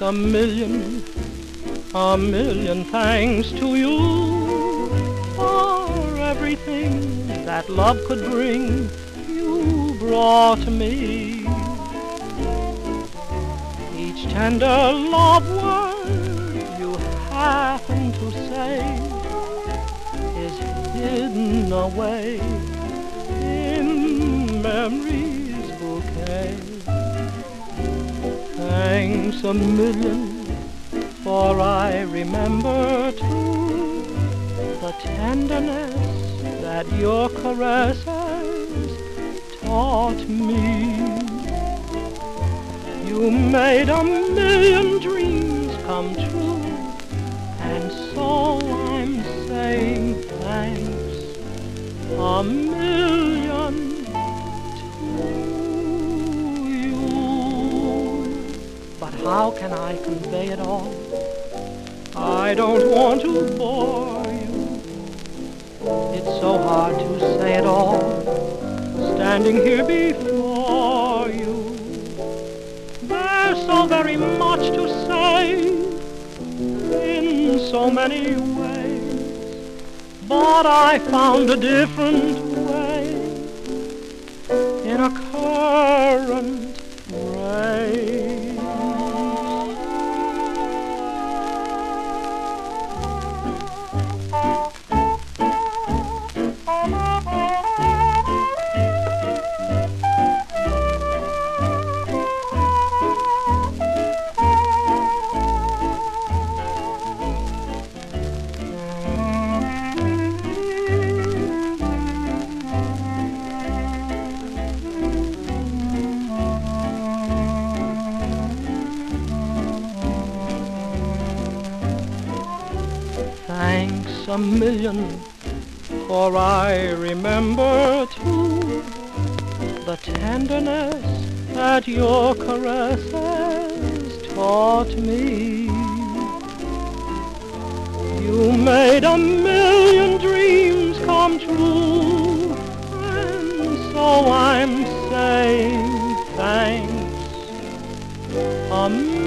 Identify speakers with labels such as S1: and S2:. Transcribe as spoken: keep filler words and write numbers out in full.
S1: a million, a million thanks to you for everything that love could bring. You brought me each tender love word you happen to say is hidden away in memory's bouquet. Thanks a million, for I remember too the tenderness that your caresses taught me. You made a million dreams come true, and so I'm saying thanks a million to you. But how can I convey it all? I don't want to bore you. It's so hard to say it all, standing here before you. There's so very much to say in so many ways, but I found a different way in a current race. Thanks a million, for I remember too the tenderness that your caresses taught me. You made a million dreams come true, and so I'm saying thanks a million.